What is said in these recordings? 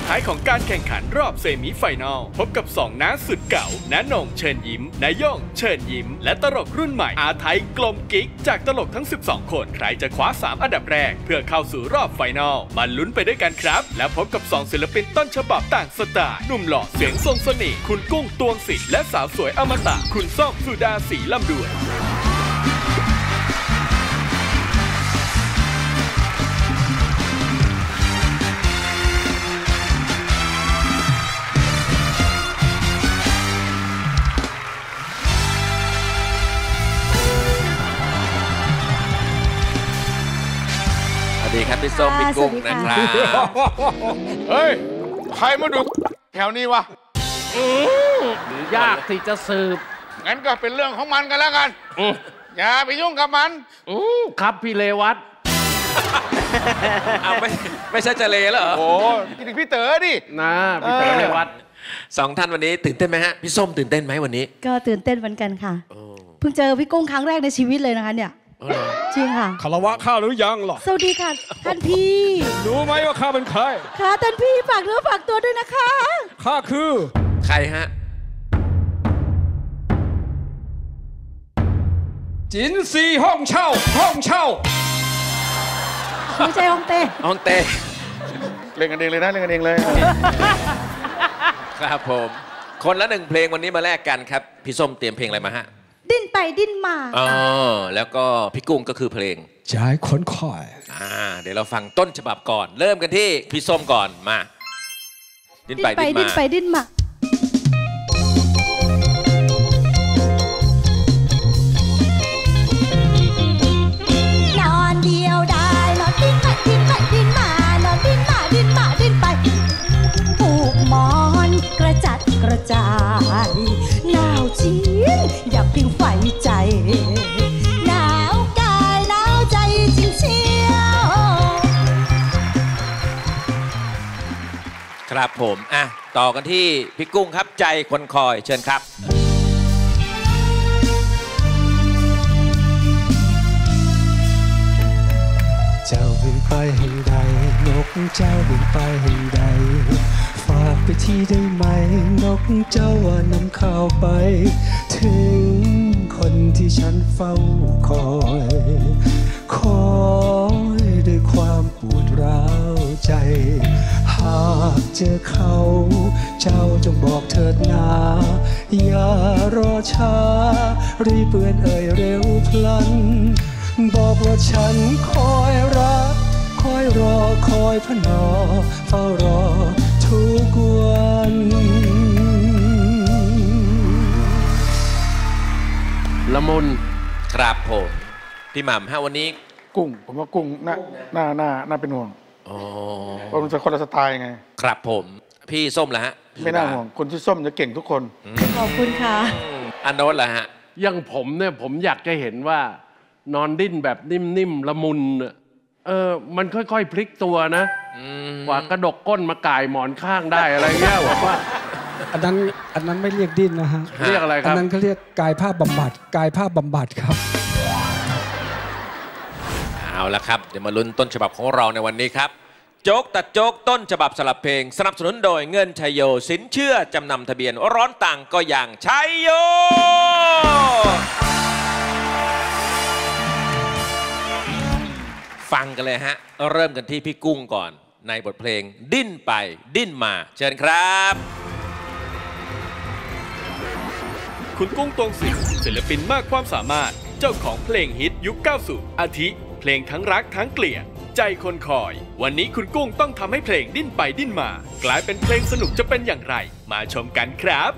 ท้ายของการแข่งขันรอบเซมิไฟแนลพบกับ2น้าสุดเก่าน้าหน่งเชิญยิ้มน้าย่องเชิญยิ้มและตลกรุ่นใหม่อาไทยกลมกิ๊กจากตลกทั้ง12คนใครจะคว้า3อันดับแรกเพื่อเข้าสู่รอบไฟแนลมาลุ้นไปด้วยกันครับและพบกับ2ศิลปินต้นฉบับต่างสไตล์หนุ่มหล่อเสียงทรงเสน่ห์คุณกุ้งตวงศิษย์และสาวสวยอมตะคุณส้มสุดาศรีลำดวนสวัสดีครับพี่ส้มพี่กุ้งนะครับเฮ้ยใครมาดูแถวนี้วะยากที่จะสืบงั้นก็เป็นเรื่องของมันกันแล้วกันอย่าไปยุ่งกับมันครับพี่เลวัตเอาไม่ใช่จะเลแล้วเหรอโอ้คิดถึงพี่เต๋อดินะพี่เต๋อเลวัต 2ท่านวันนี้ตื่นเต้นไหมฮะพี่ส้มตื่นเต้นไหมวันนี้ก็ตื่นเต้นเหมือนกันค่ะเพิ่งเจอพี่กุ้งครั้งแรกในชีวิตเลยนะคะเนี่ยจริงค่ะคารวะข้าหรือยังหรอสวัสดีค่ะท่านพี่รู้ไหมว่าข้าเป็นใครค่ะท่านพี่ฝากเนื้อฝากตัวด้วยนะคะข้าคือใครฮะจินซีห้องเช่าไม่ใช่ห้องเต้เล่นกันเองเลยนะเล่นกันเองเลยครับผมคนละ1เพลงวันนี้มาแลกกันครับพี่ส้มเตรียมเพลงอะไรมาฮะดิ้นไปดิ้นมาแล้วก็พี่กุ้งก็คือเพลงใจขนคอยเดี๋ยวเราฟังต้นฉบับก่อนเริ่มกันที่พี่ส้มก่อนมาดิ้นไปดิ้นมานอนเดียวได้นอนดิ้นไปดิ้นไปดิ้นมานอนดิ้นมาดิ้นมาดิ้นไปผูกหมอนกระจัดกระจายหนาวจีนอย่าพิงไฟใจหนาวกายหนาวใจจริงเชียวครับผมต่อกันที่พี่กุ้งครับใจคนคอยเชิญครับเจ้าบินไปให้ใดนกเจ้าบินไปให้ใดฝากไปที่ได้ไหมนกเจ้าว่านำข่าวไปถึงคนที่ฉันเฝ้าคอยด้วยความปวดร้าวใจหากเจอเขาเจ้าจงบอกเถิดนาอย่ารอช้ารีบเปื่อนเอ่ยเร็วพลันบอกว่าฉันคอยรักคอยรอคอยพนอเฝ้ารอทุกวันละมุนครับผมพี่หม่ำวันนี้กุ้งผมว่ากุ้งน่าเป็นห่วงเพราะมันจะคนละสไตล์ไงครับผมพี่ส้มล่ะฮะไม่น่าห่วงคนที่ส้มจะเก่งทุกคนขอบคุณค่ะอันโน้ตล่ะฮะอย่างผมเนี่ยผมอยากจะเห็นว่านอนดิ้นแบบนิ่มๆละมุนมันค่อยๆพลิกตัวนะกว่ากระดกก้นมาก่ายหมอนข้างได้อะไรเงี้ยบอกว่าอันนั้นไม่เรียกดิ้นนะฮะเรียกอะไรครับอันนั้นเขาเรียกกายภาพบำบัดครับเอาละครับเดี๋ยวมาลุ้นต้นฉบับของเราในวันนี้ครับโจ๊กตัดโจ๊กต้นฉบับสลับเพลงสนับสนุนโดยเงินชัยโยสินเชื่อจำนำทะเบียนร้อนต่างก็อย่างชัยโยฟังกันเลยฮะเริ่มกันที่พี่กุ้งก่อนในบทเพลงดิ้นไปดิ้นมาเชิญครับคุณกุ้งตวงศิษย์ศิลปินมากความสามารถเจ้าของเพลงฮิตยุค 90 อาทิเพลงทั้งรักทั้งเกลียดใจคนคอยวันนี้คุณกุ้งต้องทำให้เพลงดิ้นไปดิ้นมากลายเป็นเพลงสนุกจะเป็นอย่างไรมาชมกันครับ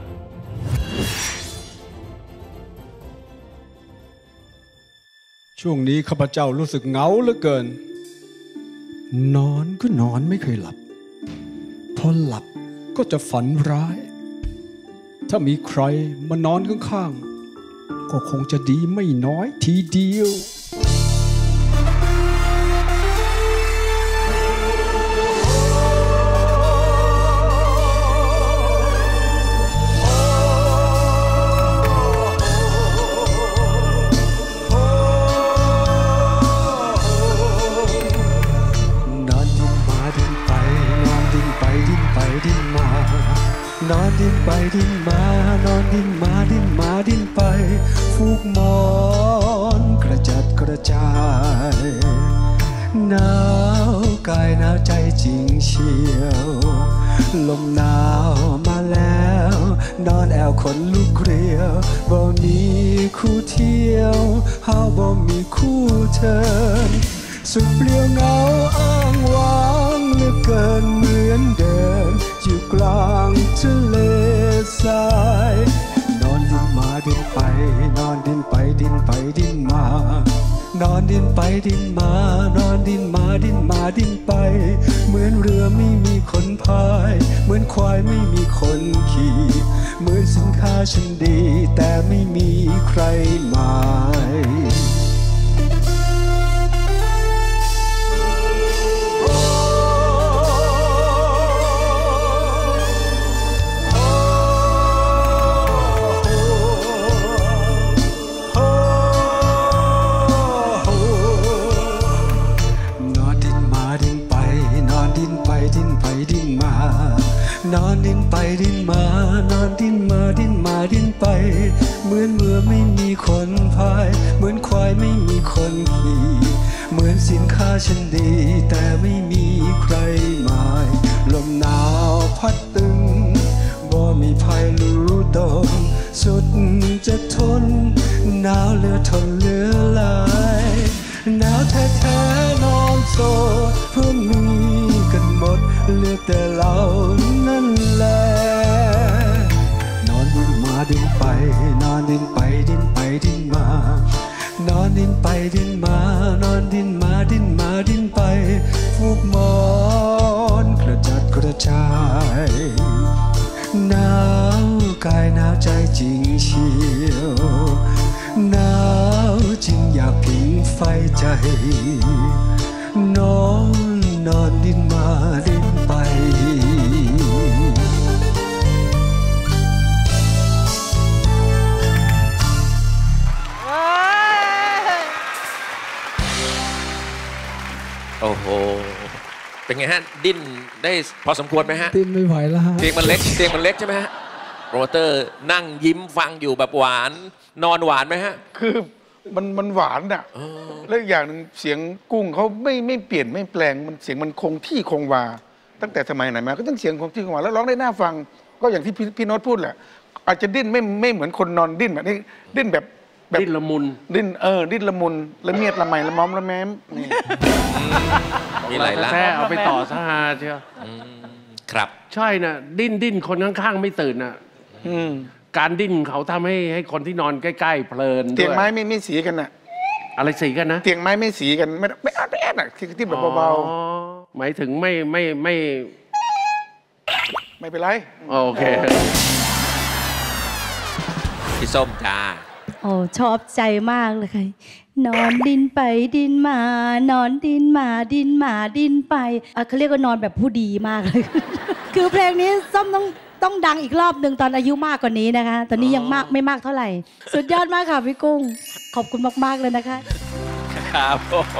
ช่วงนี้ข้าพเจ้ารู้สึกเหงาเหลือเกินนอนก็นอนไม่เคยหลับพอหลับก็จะฝันร้ายถ้ามีใครมานอนข้างๆก็คงจะดีไม่น้อยทีเดียวดิ้นไปดิ้นมานอนดิ้นไปดิ้นมานอนดิ้นมาดิ้นมาดิ้นไปฟูกหมอนกระจัดกระจายหนาวกายหนาวใจจริงเชียวลมหนาวมาแล้วนอนแอวขนลุกเกลียวบ่มีคู่เที่ยวเฮาบ่มีคู่เธอสุดเปลี่ยวเหงาอ้างว้างเหลือเกินเหมือนเดิมอยู่กลางทะเลทรายนอนดิ้นมาดิ้นไปนอนดิ้นไปดิ้นไปดิ้นมานอนดิ้นไปดิ้นมานอนดิ้นมาดิ้นมาดิ้นไปเหมือนเรือไม่มีคนพายเหมือนควายไม่มีคนขี่เหมือนสินค้าชั้นดีแต่ไม่มีใครหมายนอนดิ้นไปดิ้นมานอนดิ้นมาดิ้นมาดิ้นไปเหมือนเรือไม่มีคนพายเหมือนควายไม่มีคนขี่เหมือนสินค้าชั้นดีแต่ไม่มีใครหมายลมหนาวพัดตึงบ่มีภัยรู้ตนสุดจะทนหนาวเหลือทนเหลือหลายหนาวแท้ๆนอนโซเพื่อนมีกันหมดเหลือแต่เรานั่นแหละนอนดิ้นมาดิ้นไปนอนดิ้นไปดิ้นไปดิ้นมานอนดิ้นไปดิ้นมานอนดิ้นมาดิ้นมาดิ้นไปฟูกหมอนกระจัดกระจายหนาวกายหนาวใจจริงเชียวหนาวจริงอยากผิงไฟใจนอนดิ้นมาดิ้นไปโอ้โหเป็นไงฮะดิ้นได้พอสมควรไหมฮะดิ้นไม่ไหวแล้วฮะเตียงมันเล็กใช่ไหมฮะโปรโมเตอร์นั่งยิ้มฟังอยู่แบบหวานนอนหวานไหมฮะคือมันหวานอ่ะแล้วอย่างหนึ่งเสียงกุ้งเขาไม่เปลี่ยนไม่แปลงมันเสียงมันคงที่คงวาตั้งแต่สมัยไหนมาก็ต้องเสียงคงที่คงวาแล้วร้องได้น่าฟังก็อย่างที่พี่โน้ตพูดแหละอาจจะดิ้นไม่เหมือนคนนอนดิ้นแบบนี้ดิ้นแบบดิ้นละมุนดิ้นละมุนละเมียดละไมละม้อมละแม้มนี่มีหลายละแท้เอาไปต่อสหาเชียวครับใช่น่ะดิ้นคนข้างๆไม่ตื่นน่ะการดิ้นเขาทำให้คนที่นอนใกล้ๆเพลินด้วยเตียงไม้ไม่สีกันน่ะอะไรสีกันนะเตียงไม้ไม่สีกันไม่แอดน่ะที่แบบเบาๆหมายถึงไม่เป็นไรโอเคพี่ส้มจ้าโอ้ชอบใจมากเลยค่ะนอนดิ้นไปดิ้นมานอนดิ้นมาดิ้นมาดิ้นไปเขาเรียกว่านอนแบบผู้ดีมากเลย คือเพลงนี้ส้มต้องดังอีกรอบหนึ่งตอนอายุมากกว่านี้นะคะตอนนี้ยังไม่มากเท่าไหร่สุดยอดมากค่ะพี่กุ้งขอบคุณมากๆเลยนะคะครับ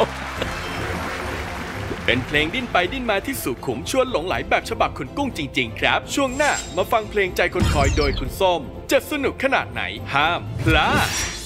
เป็นเพลงดิ้นไปดิ้นมาที่สุขุมชวนหลงไหลแบบฉบับคุณกุ้งจริงๆครับช่วงหน้ามาฟังเพลงใจคนคอยโดยคุณส้มจะสนุกขนาดไหนห้ามพลาด